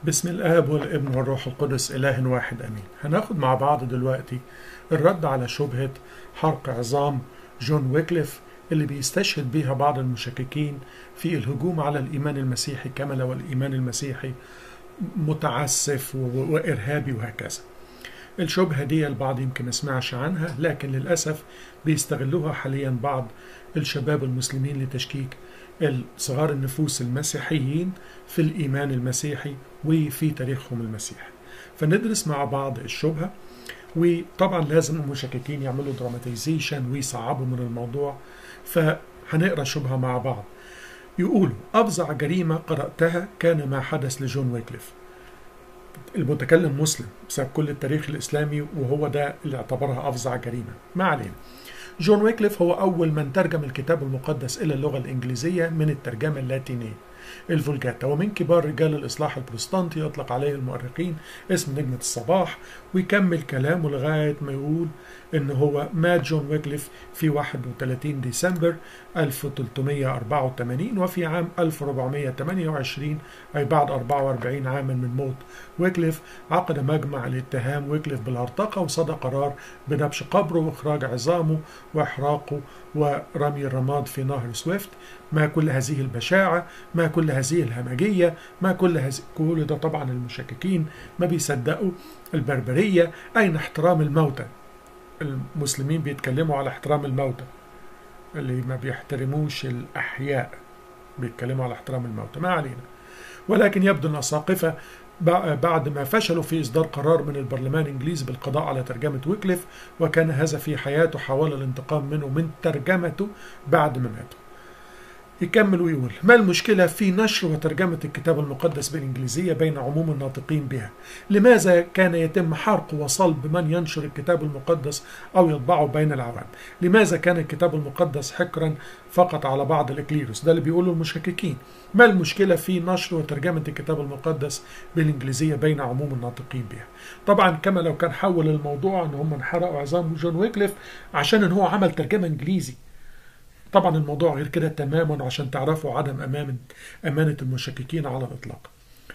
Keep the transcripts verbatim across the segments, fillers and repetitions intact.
بسم الآب والابن والروح القدس إله واحد أمين. هناخد مع بعض دلوقتي الرد على شبهة حرق عظام جون ويكليف اللي بيستشهد بيها بعض المشككين في الهجوم على الإيمان المسيحي، كما لو الإيمان المسيحي متعسف وإرهابي وهكذا. الشبهة دي البعض يمكن يسمعش عنها، لكن للأسف بيستغلوها حاليا بعض الشباب المسلمين لتشكيك صغار النفوس المسيحيين في الإيمان المسيحي وفي تاريخهم المسيحي. فندرس مع بعض الشبهة، وطبعا لازم المشككين يعملوا دراماتيزيشن ويصعبوا من الموضوع. فهنقرأ الشبهة مع بعض. يقولوا: أفظع جريمة قرأتها كان ما حدث لجون ويكليف. المتكلم مسلم بسبب كل التاريخ الإسلامي، وهو ده اللي اعتبرها أفظع جريمة. ما علينا. جون ويكليف هو أول من ترجم الكتاب المقدس إلى اللغة الإنجليزية من الترجمة اللاتينية الفولجاتا، ومن كبار رجال الإصلاح البروتستانتي يطلق عليه المؤرخين اسم نجمة الصباح. ويكمل كلامه لغاية ما يقول إن هو مات جون ويكليف في واحد وثلاثين ديسمبر ألف وثلاثمائة وأربعة وثمانين، وفي عام ألف وأربعمائة وثمانية وعشرين أي بعد أربعة وأربعين عاما من موت ويكليف عقد مجمع لاتهام ويكليف بالهرطقة، وصدر قرار بنبش قبره وإخراج عظامه وإحراقه ورمي الرماد في نهر سويفت. ما كل هذه البشاعة، ما كل هذه الهمجية، ما كل هذه كل ده طبعا المشككين ما بيصدقوا. البربرية، أين احترام الموتى؟ المسلمين بيتكلموا على احترام الموتى، اللي ما بيحترموش الأحياء بيتكلموا على احترام الموتى. ما علينا. ولكن يبدو أن الأساقفة بعد ما فشلوا في إصدار قرار من البرلمان الإنجليزي بالقضاء على ترجمة ويكليف، وكان هذا في حياته، حاول الانتقام منه من ترجمته بعد ما ماته. يكمل ويقول: ما المشكلة في نشر وترجمة الكتاب المقدس بالإنجليزية بين عموم الناطقين بها؟ لماذا كان يتم حرق وصلب من ينشر الكتاب المقدس أو يطبعه بين العوام؟ لماذا كان الكتاب المقدس حكرا فقط على بعض الإكليروس؟ ده اللي بيقوله المشككين. ما المشكلة في نشر وترجمة الكتاب المقدس بالإنجليزية بين عموم الناطقين بها؟ طبعا كما لو كان حول الموضوع أن هم انحرقوا عظام جون ويكليف عشان أن هو عمل ترجمة إنجليزي. طبعا الموضوع غير كده تماما، عشان تعرفوا عدم أمانة أمانة المشككين على الإطلاق.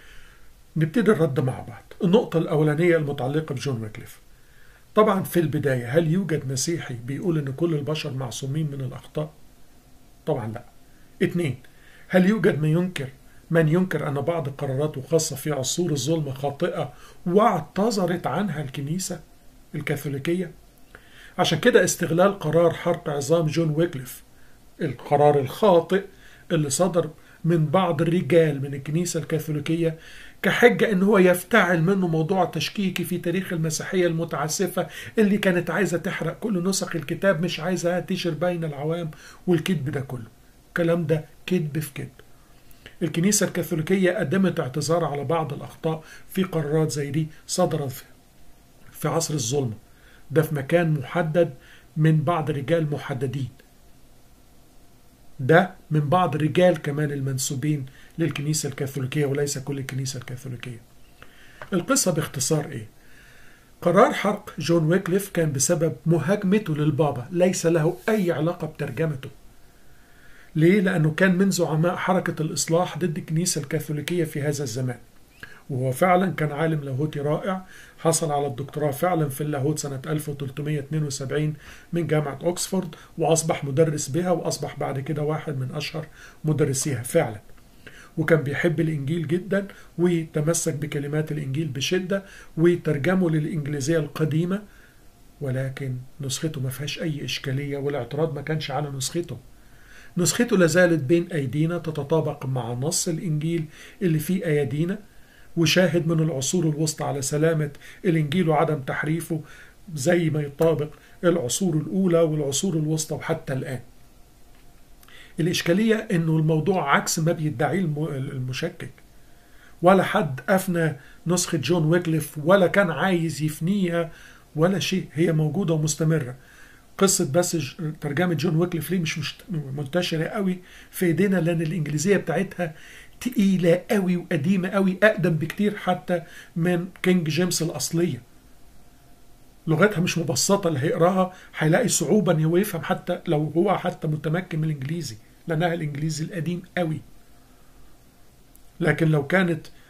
نبتدي الرد مع بعض. النقطة الأولانية المتعلقة بجون ويكليف. طبعا في البداية، هل يوجد مسيحي بيقول إن كل البشر معصومين من الأخطاء؟ طبعا لا. اتنين، هل يوجد من ينكر من ينكر أن بعض القرارات وخاصة في عصور الظلم خاطئة واعتذرت عنها الكنيسة الكاثوليكية؟ عشان كده استغلال قرار حرق عظام جون ويكليف، القرار الخاطئ اللي صدر من بعض الرجال من الكنيسة الكاثوليكية، كحجة ان هو يفتعل منه موضوع تشكيكي في تاريخ المسيحية المتعسفة اللي كانت عايزة تحرق كل نسخ الكتاب، مش عايزة تنتشر بين العوام، والكذب ده كله. الكلام ده كذب في كذب. الكنيسة الكاثوليكية قدمت اعتذار على بعض الأخطاء في قرارات زي دي صدرت في عصر الظلمة، ده في مكان محدد من بعض رجال محددين، ده من بعض الرجال كمان المنسوبين للكنيسة الكاثوليكية وليس كل الكنيسة الكاثوليكية. القصة باختصار ايه؟ قرار حرق جون ويكليف كان بسبب مهاجمته للبابا، ليس له أي علاقة بترجمته. ليه؟ لأنه كان من زعماء حركة الإصلاح ضد الكنيسة الكاثوليكية في هذا الزمان، وهو فعلا كان عالم لاهوتي رائع، حصل على الدكتوراه فعلا في اللاهوت سنة ألف وثلاثمائة واثنين وسبعين من جامعة أوكسفورد، وأصبح مدرس بها، وأصبح بعد كده واحد من أشهر مدرسيها فعلا. وكان بيحب الإنجيل جدا، وتمسك بكلمات الإنجيل بشدة، وترجمه للإنجليزية القديمة، ولكن نسخته ما فيهاش أي إشكالية، والاعتراض ما كانش على نسخته. نسخته لازالت بين أيدينا، تتطابق مع نص الإنجيل اللي في أيدينا، وشاهد من العصور الوسطى على سلامة الإنجيل وعدم تحريفه زي ما يطابق العصور الأولى والعصور الوسطى وحتى الآن. الإشكالية إنه الموضوع عكس ما بيدعيه المشكك. ولا حد أفنى نسخة جون ويكليف ولا كان عايز يفنيها ولا شيء، هي موجودة ومستمرة. قصة بس ترجمة جون ويكليف ليه مش منتشرة قوي في ايدينا؟ لأن الإنجليزية بتاعتها تقيلة قوي وقديمة قوي، أقدم بكتير حتى من كينج جيمس الأصلية. لغتها مش مبسطة، اللي هيقراها هيلاقي صعوبة ان هو يفهم حتى لو هو حتى متمكن من الإنجليزي، لأنها الإنجليزي القديم قوي. لكن لو كانت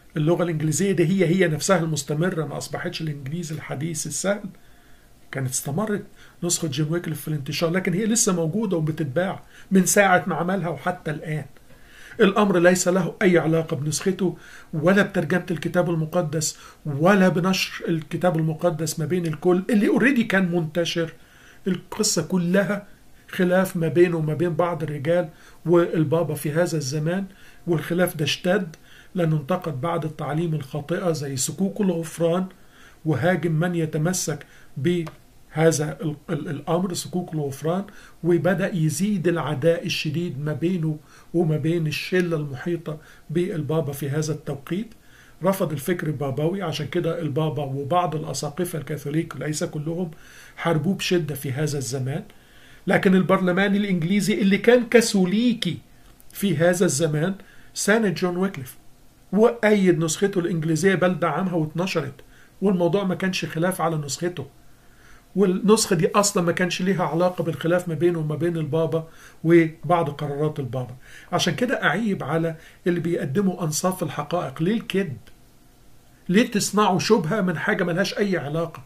اللغة الإنجليزية دي هي هي نفسها المستمرة، ما أصبحتش الإنجليزي الحديث السهل. كانت استمرت نسخة جون ويكليف في الانتشار، لكن هي لسه موجودة وبتتباع من ساعة ما عملها وحتى الآن. الأمر ليس له أي علاقة بنسخته ولا بترجمة الكتاب المقدس ولا بنشر الكتاب المقدس ما بين الكل اللي اوريدي كان منتشر. القصة كلها خلاف ما بينه وما بين بعض الرجال والبابا في هذا الزمان، والخلاف ده اشتد لأنه انتقد بعض التعليم الخاطئة زي سكوك الغفران، وهاجم من يتمسك بهذا الأمر سكوك الغفران، وبدأ يزيد العداء الشديد ما بينه وما بين الشلة المحيطة بالبابا في هذا التوقيت. رفض الفكر البابوي، عشان كده البابا وبعض الأساقفة الكاثوليك ليس كلهم حاربوه بشدة في هذا الزمان. لكن البرلمان الإنجليزي اللي كان كاثوليكي في هذا الزمان ساند جون ويكليف وأيد نسخته الإنجليزية، بل دعمها واتنشرت، والموضوع ما كانش خلاف على نسخته. والنسخة دي أصلا ما كانش ليها علاقة بالخلاف ما بينه وما بين البابا وبعض قرارات البابا. عشان كده أعيب على اللي بيقدموا أنصاف الحقائق. ليه الكذب؟ ليه تصنعوا شبهة من حاجة ملهاش أي علاقة؟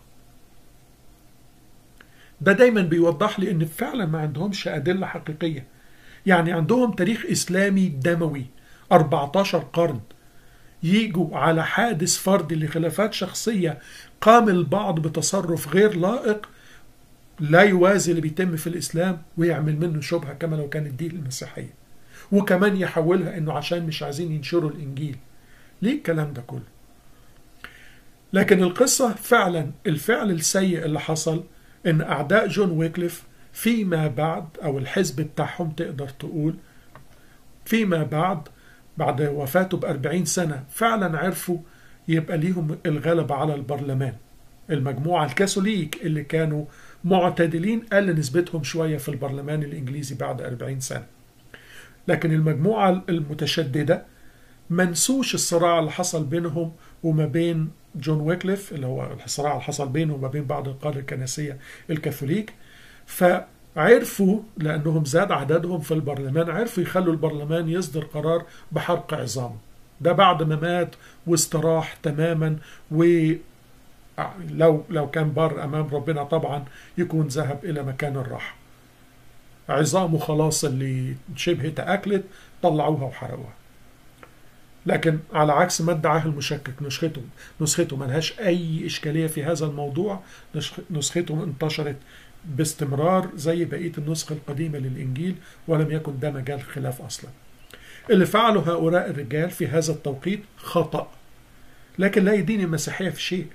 ده دايما بيوضح لي ان فعلا ما عندهمش أدلة حقيقية. يعني عندهم تاريخ إسلامي دموي أربعتاشر قرن، يجوا على حادث فردي لخلافات شخصية قام البعض بتصرف غير لائق لا يوازي اللي بيتم في الإسلام ويعمل منه شبهة كما لو كانت دي المسيحية، وكمان يحولها انه عشان مش عايزين ينشروا الإنجيل. ليه الكلام ده كله؟ لكن القصة فعلا الفعل السيء اللي حصل ان اعداء جون ويكليف فيما بعد، او الحزب بتاعهم تقدر تقول فيما بعد بعد وفاته بأربعين سنة فعلا عرفوا يبقى ليهم الغلبة على البرلمان. المجموعة الكاثوليك اللي كانوا معتدلين قل نسبتهم شوية في البرلمان الإنجليزي بعد أربعين سنة، لكن المجموعة المتشددة منسوش الصراع اللي حصل بينهم وما بين جون ويكليف، اللي هو الصراع اللي حصل بينه وما بين بعض القادة الكنسية الكاثوليك. فعرفوا لأنهم زاد عددهم في البرلمان عرفوا يخلوا البرلمان يصدر قرار بحرق عظامه. ده بعد ما مات واستراح تماما، ولو لو كان بار أمام ربنا طبعا يكون ذهب إلى مكان الراحة. عظامه خلاص اللي شبه تأكلت طلعوها وحرقوها. لكن على عكس ما ادعاه المشكك نسخته نسخته ملهاش أي إشكالية في هذا الموضوع. نسخته انتشرت باستمرار زي بقية النسخة القديمة للإنجيل، ولم يكن ده مجال خلاف أصلا. اللي فعله هؤلاء الرجال في هذا التوقيت خطأ، لكن لا يدين المسيحية في شيء.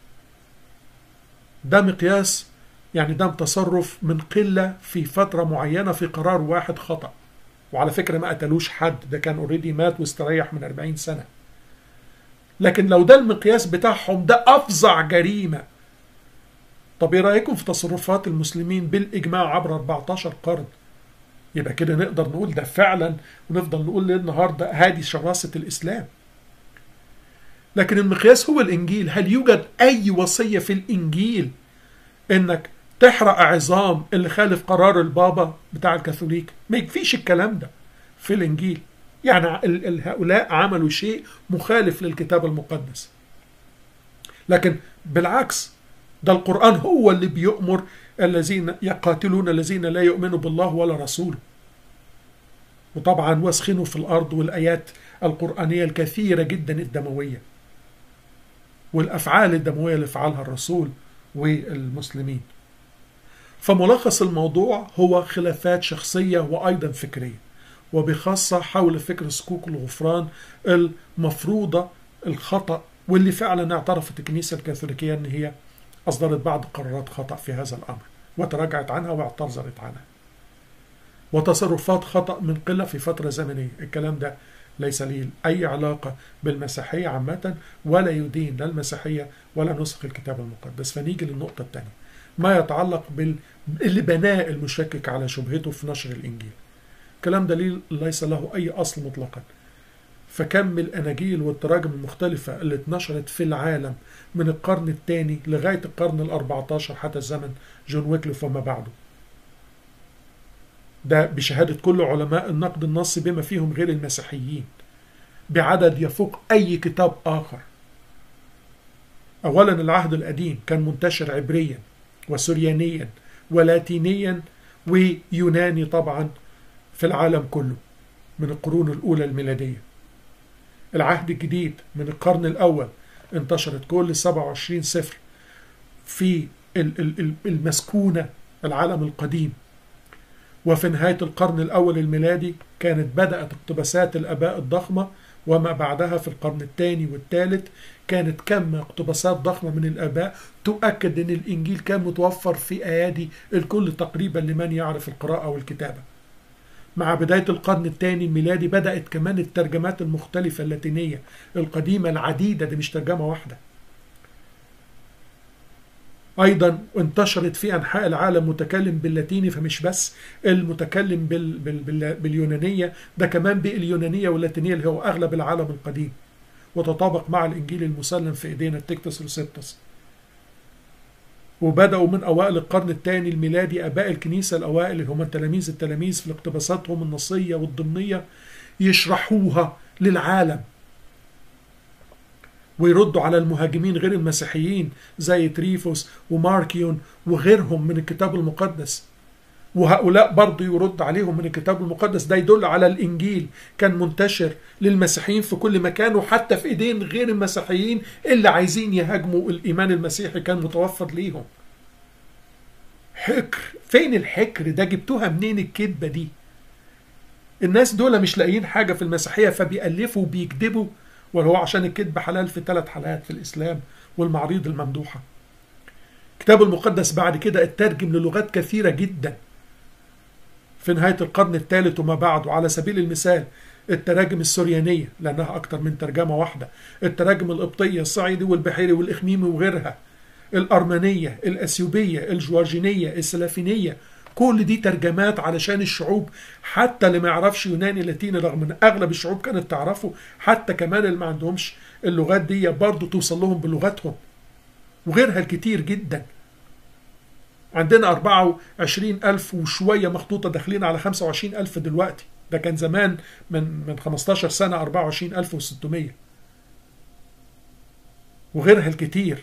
ده مقياس، يعني ده تصرف من قلة في فترة معينة في قرار واحد خطأ. وعلى فكرة ما قتلوش حد، ده كان اوريدي مات واستريح من أربعين سنة. لكن لو ده المقياس بتاعهم ده أفظع جريمة. طب ايه رأيكم في تصرفات المسلمين بالإجماع عبر أربعتاشر قرن؟ يبقى كده نقدر نقول ده فعلا، ونفضل نقول للنهاردة هذه شراسة الإسلام. لكن المقياس هو الإنجيل. هل يوجد أي وصية في الإنجيل إنك تحرق عظام اللي خالف قرار البابا بتاع الكاثوليك؟ ما يكفيش الكلام ده في الإنجيل. يعني هؤلاء عملوا شيء مخالف للكتاب المقدس. لكن بالعكس، ده القرآن هو اللي بيؤمر الذين يقاتلون الذين لا يؤمنوا بالله ولا رسوله. وطبعا واسخنوا في الأرض، والآيات القرآنية الكثيرة جدا الدموية والأفعال الدموية اللي فعلها الرسول والمسلمين. فملخص الموضوع هو خلافات شخصية وأيضا فكرية، وبخاصة حول فكر سكوك الغفران المفروضة الخطأ، واللي فعلا اعترفت الكنيسة الكاثوليكية أن هي أصدرت بعض قرارات خطأ في هذا الأمر وتراجعت عنها واعتذرت عنها، وتصرفات خطأ من قلة في فترة زمنية. الكلام ده ليس له أي علاقة بالمسيحية عامة، ولا يدين لا المسيحية ولا نسخ الكتاب المقدس. فنيجي للنقطة الثانية، ما يتعلق باللي بناه المشكك على شبهته في نشر الإنجيل. الكلام ده ليس له أي أصل مطلقا. فكم الأناجيل والتراجم المختلفة اللي اتنشرت في العالم من القرن الثاني لغاية القرن الأربعتاشر حتى زمن جون ويكليف وما بعده، ده بشهادة كل علماء النقد النصي بما فيهم غير المسيحيين. بعدد يفوق أي كتاب آخر. أولا العهد القديم كان منتشر عبريا وسريانيا ولاتينيا ويوناني طبعا في العالم كله من القرون الأولى الميلادية. العهد الجديد من القرن الأول انتشرت كل سبعة وعشرين سفر في المسكونة العالم القديم. وفي نهاية القرن الأول الميلادي كانت بدأت اقتباسات الآباء الضخمة، وما بعدها في القرن الثاني والثالث كانت كم اقتباسات ضخمة من الآباء تؤكد أن الإنجيل كان متوفر في أيادي الكل تقريبا لمن يعرف القراءة والكتابة. مع بداية القرن الثاني الميلادي بدأت كمان الترجمات المختلفة اللاتينية القديمة العديدة، دي مش ترجمة واحدة. أيضا انتشرت في أنحاء العالم متكلم باللاتيني، فمش بس المتكلم بال بال بال باليونانية، ده كمان باليونانية واللاتينية اللي هو أغلب العالم القديم، وتطابق مع الإنجيل المسلم في إيدينا التكتس روسيبتس. وبدأوا من أوائل القرن الثاني الميلادي آباء الكنيسة الأوائل اللي هم تلاميذ التلاميذ في اقتباساتهم النصية والضمنية يشرحوها للعالم ويردوا على المهاجمين غير المسيحيين زي تريفوس وماركيون وغيرهم من الكتاب المقدس، وهؤلاء برضو يرد عليهم من الكتاب المقدس. ده يدل على الإنجيل كان منتشر للمسيحيين في كل مكان، وحتى في إيدين غير المسيحيين اللي عايزين يهاجموا الإيمان المسيحي كان متوفر ليهم. حكر، فين الحكر ده؟ جبتوها منين الكذبة دي؟ الناس دول مش لاقيين حاجة في المسيحية فبيألفوا وبيكذبوا، ولا هو عشان الكذب حلال في ثلاث حالات في الإسلام والمعاريض الممدوحة. الكتاب المقدس بعد كده اترجم للغات كثيرة جدا في نهاية القرن الثالث وما بعده. على سبيل المثال التراجم السريانية لأنها أكتر من ترجمة واحدة، التراجم القبطية الصعيدي والبحيري والإخميمي وغيرها، الأرمنية، الأثيوبية، الجورجينية، السلافينية، كل دي ترجمات علشان الشعوب حتى اللي ما يعرفش يوناني لاتيني، رغم ان اغلب الشعوب كانت تعرفه، حتى كمان اللي ما عندهمش اللغات دي برضه توصل لهم بلغتهم، وغيرها الكتير جدا. عندنا أربعة وعشرين ألف وشوية مخطوطة، داخلين على خمسة وعشرين ألف دلوقتي. ده كان زمان من من خمستاشر سنة أربعة وعشرين ألف وستمية، وغيرها الكتير.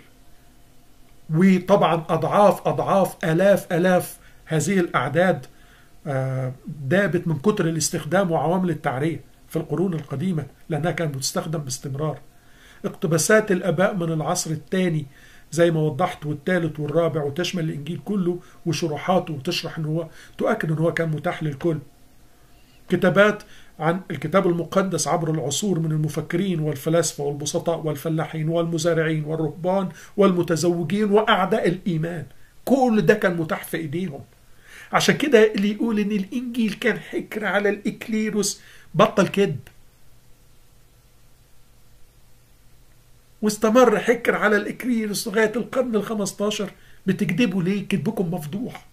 وطبعا أضعاف أضعاف آلاف آلاف هذه الأعداد دابت من كتر الاستخدام وعوامل التعرية في القرون القديمة، لأنها كانت بتستخدم باستمرار. اقتباسات الآباء من العصر الثاني زي ما وضحت والثالث والرابع، وتشمل الإنجيل كله وشروحاته، وتشرح إن هو تؤكد إن هو كان متاح للكل. كتابات عن الكتاب المقدس عبر العصور من المفكرين والفلاسفة والبسطاء والفلاحين والمزارعين والرهبان والمتزوجين وأعداء الإيمان، كل ده كان متاح في إيديهم. عشان كده اللي يقول إن الإنجيل كان حكر على الإكليروس بطل كذب، واستمر حكر على الإكليروس لغاية القرن الخمستاشر. بتكذبوا ليه؟ كذبكم مفضوح.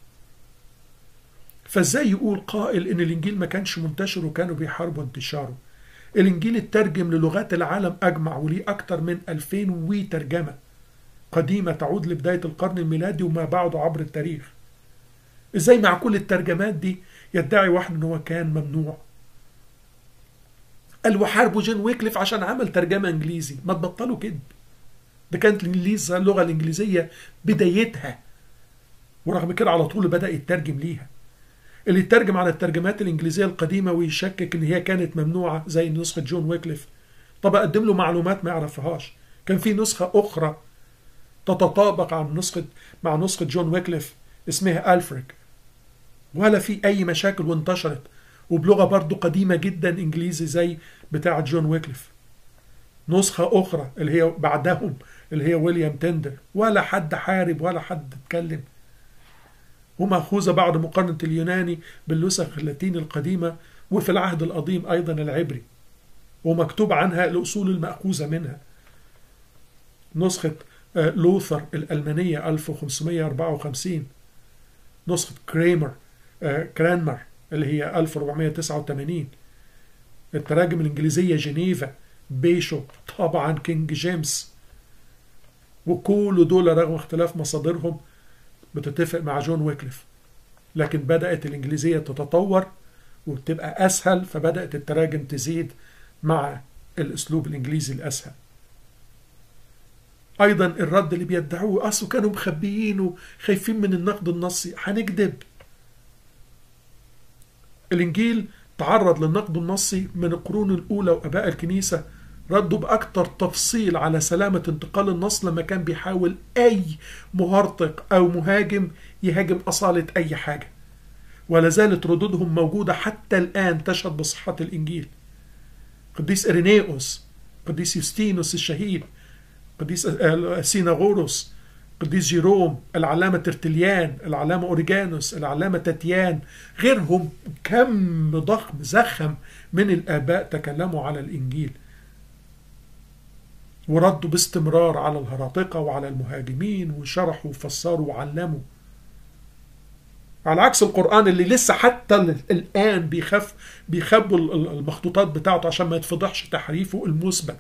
فازاي يقول قائل إن الإنجيل ما كانش منتشر وكانوا بيحاربوا انتشاره؟ الإنجيل اترجم للغات العالم أجمع، وليه أكتر من ألفين وترجمة قديمة تعود لبداية القرن الميلادي وما بعده عبر التاريخ. ازاي مع كل الترجمات دي يدعي واحد ان هو كان ممنوع؟ قال وحاربوا جون ويكليف عشان عمل ترجمة انجليزي. ما تبطلوا كده، ده كانت الانجليزية اللغة الانجليزية بدايتها، ورغم كده على طول بدأ يترجم ليها. اللي يترجم على الترجمات الانجليزية القديمة ويشكك ان هي كانت ممنوعة زي نسخة جون ويكليف، طب اقدم له معلومات ما يعرفهاش. كان في نسخة اخرى تتطابق عن نسخة مع نسخة جون ويكليف اسمها ألفريك، ولا في أي مشاكل، وانتشرت وبلغة برضو قديمة جدا إنجليزي زي بتاعة جون ويكليف. نسخة أخرى اللي هي بعدهم اللي هي ويليام تندر، ولا حد حارب ولا حد اتكلم، ومأخوذة بعد مقارنة اليوناني بالنسخ اللاتيني القديمة، وفي العهد القديم أيضا العبري، ومكتوب عنها الأصول المأخوذة منها. نسخة لوثر الألمانية ألف وخمسمية وأربعة وخمسين، نسخة كريمر كرانمر اللي هي ألف وأربعمية وتسعة وثمانين، التراجم الإنجليزية جنيفا، بيشوب، طبعا كينج جيمس، وكل دول رغم اختلاف مصادرهم بتتفق مع جون ويكليف. لكن بدأت الإنجليزية تتطور وتبقى أسهل، فبدأت التراجم تزيد مع الأسلوب الإنجليزي الأسهل. أيضا الرد اللي بيدعوه أصله كانوا مخبيين وخايفين من النقد النصي، هنكذب. الإنجيل تعرض للنقد النصي من القرون الأولى، وأباء الكنيسة ردوا بأكثر تفصيل على سلامة انتقال النص لما كان بيحاول أي مهرطق أو مهاجم يهاجم أصالة أي حاجة، ولا زالت ردودهم موجودة حتى الآن تشهد بصحة الإنجيل. قديس إرينيوس، قديس يوستينوس الشهيد، قديس سيناغوروس، قديس جيروم، العلامة ترتليان، العلامة أوريجانوس، العلامة تاتيان، غيرهم كم ضخم زخم من الآباء تكلموا على الإنجيل وردوا باستمرار على الهراطقة وعلى المهاجمين، وشرحوا وفسروا وعلموا. على عكس القرآن اللي لسه حتى الآن بيخف بيخبوا المخطوطات بتاعته عشان ما يتفضحش تحريفه المثبت.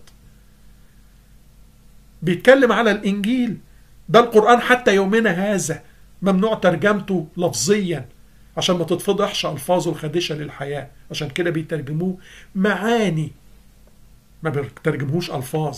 بيتكلم على الإنجيل ده، القرآن حتى يومنا هذا ممنوع ترجمته لفظيا عشان ما تتفضحش ألفاظه الخادشة للحياة، عشان كده بيترجموه معاني ما بيترجموش ألفاظ.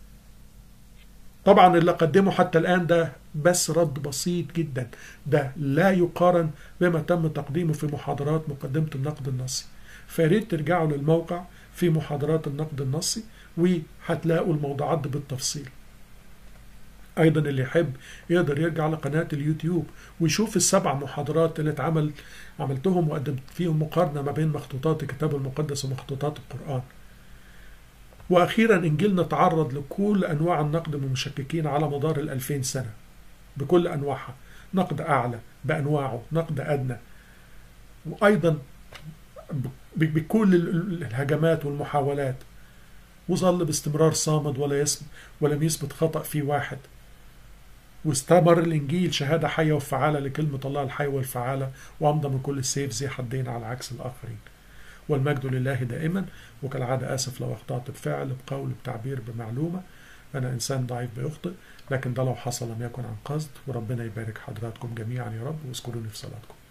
طبعا اللي قدمه حتى الآن ده بس رد بسيط جدا، ده لا يقارن بما تم تقديمه في محاضرات مقدمة النقد النصي. فياريت ترجعوا للموقع في محاضرات النقد النصي وهتلاقوا الموضوعات دي بالتفصيل. أيضا اللي يحب يقدر يرجع لقناة اليوتيوب ويشوف السبع محاضرات اللي اتعمل عملتهم وقدمت فيهم مقارنة ما بين مخطوطات الكتاب المقدس ومخطوطات القرآن. وأخيرا إنجيلنا تعرض لكل أنواع النقد من المشككين على مدار الألفين سنة بكل أنواعها، نقد أعلى بأنواعه، نقد أدنى، وأيضا بكل الهجمات والمحاولات، وظل باستمرار صامد ولا يسمى ولم يثبت خطأ في واحد. واستمر الإنجيل شهادة حية وفعالة لكلمة الله الحية والفعالة، وأمضى من كل السيف ذي حدين على عكس الآخرين. والمجد لله دائما. وكالعادة آسف لو أخطأت بفعل، بقول، بتعبير، بمعلومة. أنا إنسان ضعيف بيخطئ، لكن ده لو حصل لم يكن عن قصد. وربنا يبارك حضراتكم جميعا يا رب، واذكروني في صلاتكم.